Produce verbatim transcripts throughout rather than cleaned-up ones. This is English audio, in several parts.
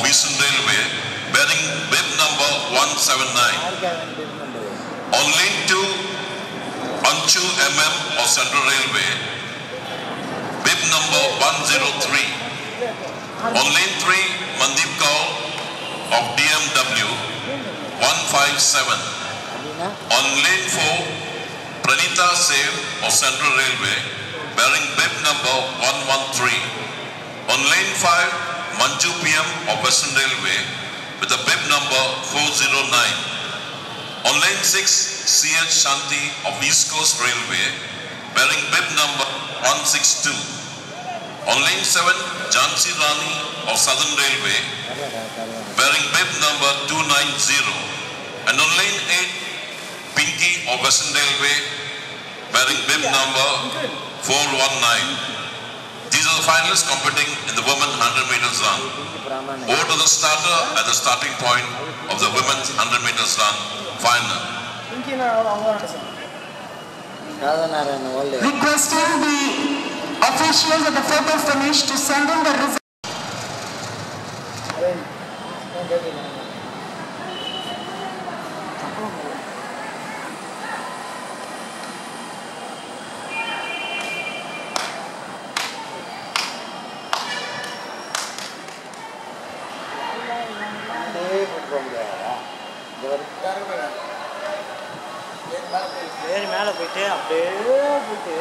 Eastern Railway bearing bib number one seven nine. On lane two, Anchu M M of Central Railway, bib number one zero three. On lane three, Mandeep Kaur of D M W one five seven. On lane four, Pranita Save of Central Railway bearing bib number one one three. On lane five, Manju P M of Western Railway with a bib number four zero nine. On lane six, C H Shanti of East Coast Railway bearing bib number one six two. On lane seven, Jhansi Rani of Southern Railway bearing bib number two nine zero. And on lane eight, Pinky of Western Railway bearing bib number four one nine. These are the finalists competing in the women's one hundred meters run. Over to the starter at the starting point of the women's one hundred meters run final. Requesting the officials at the photo finish to send in the result. வேறு மேலே போயிட்டு அப்படியே போயிட்டு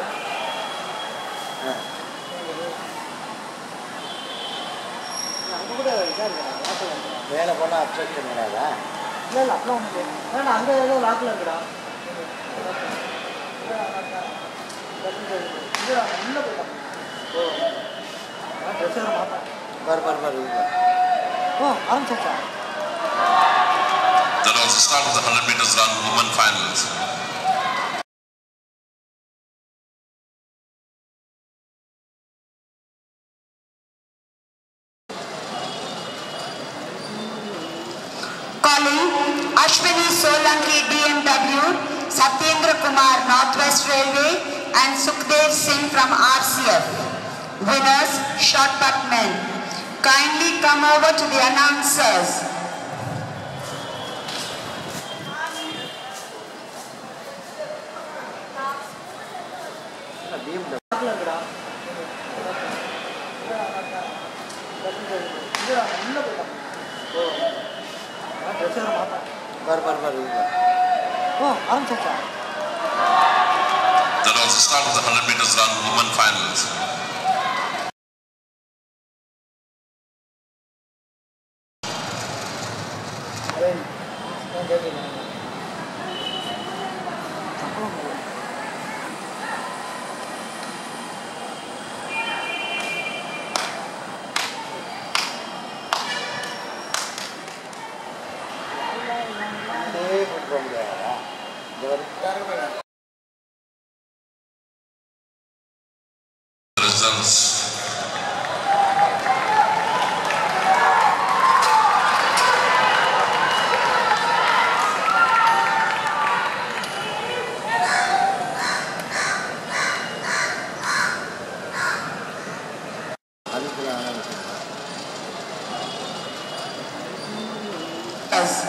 அங்கே கூட இதாக இருக்கா மேலே போனால் அப்செட் பண்ணிடாதா? இல்லை இல்லை அப்படிலாம் ஒன்று ஏன்னா அங்கே ஏதோ லாக்கில் இருக்குடா உள்ளே போயிட்டான் ஓ ட்ரெஸ் எல்லாம் மாட்டேன் பாரு பாரு பாரு ஓ ஆரம்பிச்சாச்சா That was the start of the one hundred meters run women finals. Calling Ashwini Solanki D M W, Satyendra Kumar Northwest Railway and Sukhdev Singh from R C F. Winners short put men. Kindly come over to the announcers. பாரு பாரு பாரு ஓ ஆரம்பிச்சாச்சா That was the start of the one hundred meters run women finals. Results. Yes.